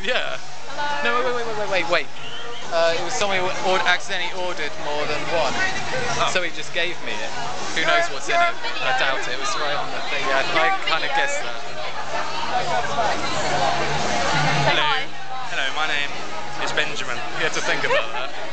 Yeah. Hello? No, wait. It was someone who accidentally ordered more than one, so he just gave me it. Who knows what's in it? I doubt it. It was right on the thing. Yeah, I kind of guessed that. Say hi. Hello, my name is Benjamin. You had to think about that.